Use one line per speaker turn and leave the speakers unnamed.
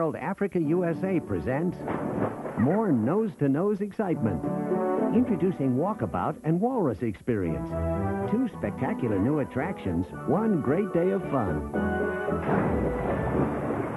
World Africa USA presents more nose-to-nose excitement. Introducing Walkabout and Walrus Experience. Two spectacular new attractions, one great day of fun.